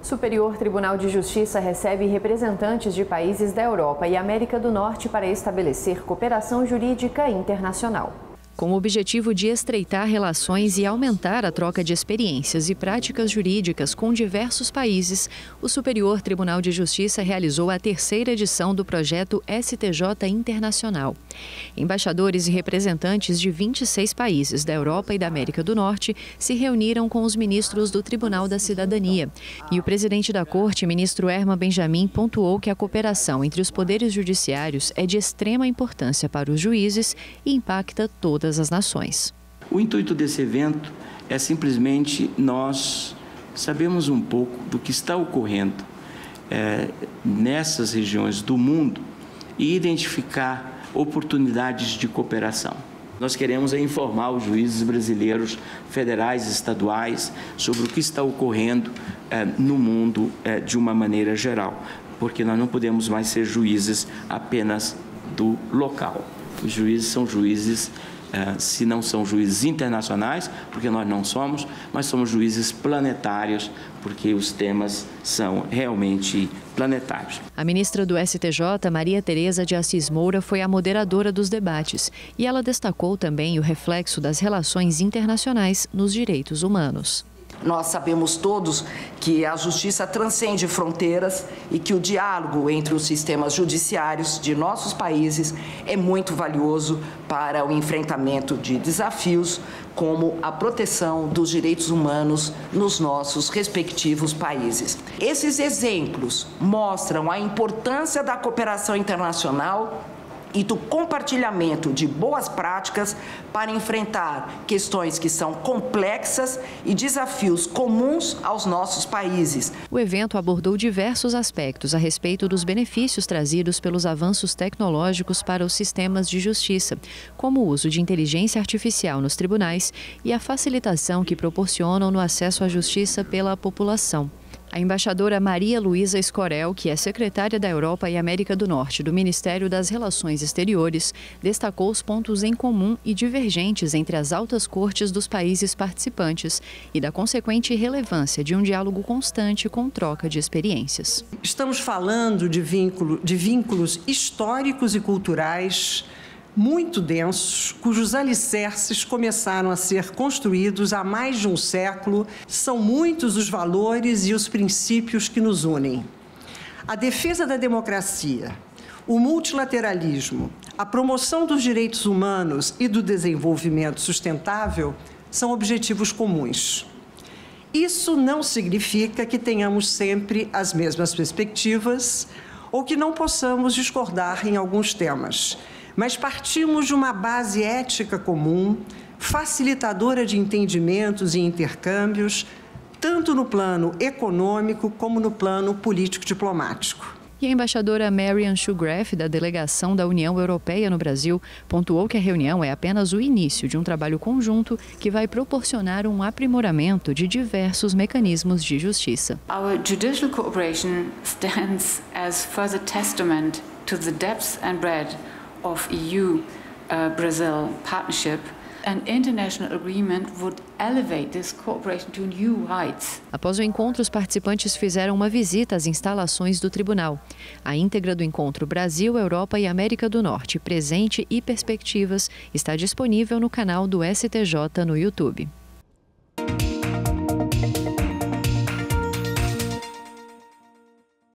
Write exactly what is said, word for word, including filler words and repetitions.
Superior Tribunal de Justiça recebe representantes de países da Europa e América do Norte para estabelecer cooperação jurídica internacional. Com o objetivo de estreitar relações e aumentar a troca de experiências e práticas jurídicas com diversos países, o Superior Tribunal de Justiça realizou a terceira edição do projeto S T J Internacional. Embaixadores e representantes de vinte e seis países da Europa e da América do Norte se reuniram com os ministros do Tribunal da Cidadania. E o presidente da Corte, ministro Herman Benjamin, pontuou que a cooperação entre os poderes judiciários é de extrema importância para os juízes e impacta todas as nações. O intuito desse evento é simplesmente nós sabemos um pouco do que está ocorrendo é, nessas regiões do mundo e identificar oportunidades de cooperação. Nós queremos é informar os juízes brasileiros, federais e estaduais sobre o que está ocorrendo é, no mundo é, de uma maneira geral, porque nós não podemos mais ser juízes apenas do local. Os juízes são juízes Uh, se não são juízes internacionais, porque nós não somos, mas somos juízes planetários, porque os temas são realmente planetários. A ministra do S T J, Maria Tereza de Assis Moura, foi a moderadora dos debates e ela destacou também o reflexo das relações internacionais nos direitos humanos. Nós sabemos todos que a justiça transcende fronteiras e que o diálogo entre os sistemas judiciários de nossos países é muito valioso para o enfrentamento de desafios como a proteção dos direitos humanos nos nossos respectivos países. Esses exemplos mostram a importância da cooperação internacional e do compartilhamento de boas práticas para enfrentar questões que são complexas e desafios comuns aos nossos países. O evento abordou diversos aspectos a respeito dos benefícios trazidos pelos avanços tecnológicos para os sistemas de justiça, como o uso de inteligência artificial nos tribunais e a facilitação que proporcionam no acesso à justiça pela população. A embaixadora Maria Luísa Escorel, que é secretária da Europa e América do Norte do Ministério das Relações Exteriores, destacou os pontos em comum e divergentes entre as altas cortes dos países participantes e da consequente relevância de um diálogo constante com troca de experiências. Estamos falando de, vínculo, de vínculos históricos e culturais muito densos, cujos alicerces começaram a ser construídos há mais de um século. São muitos os valores e os princípios que nos unem. A defesa da democracia, o multilateralismo, a promoção dos direitos humanos e do desenvolvimento sustentável são objetivos comuns. Isso não significa que tenhamos sempre as mesmas perspectivas ou que não possamos discordar em alguns temas, mas partimos de uma base ética comum, facilitadora de entendimentos e intercâmbios, tanto no plano econômico como no plano político-diplomático. E a embaixadora Marian Schugraff, da delegação da União Europeia no Brasil, pontuou que a reunião é apenas o início de um trabalho conjunto que vai proporcionar um aprimoramento de diversos mecanismos de justiça. Our judicial cooperation stands as further testament to the depth and breadth of E U-Brazil uh, partnership. An international agreement would elevate this cooperation to new heights. Após o encontro, os participantes fizeram uma visita às instalações do tribunal. A íntegra do encontro Brasil, Europa e América do Norte, Presente e Perspectivas está disponível no canal do S T J no YouTube.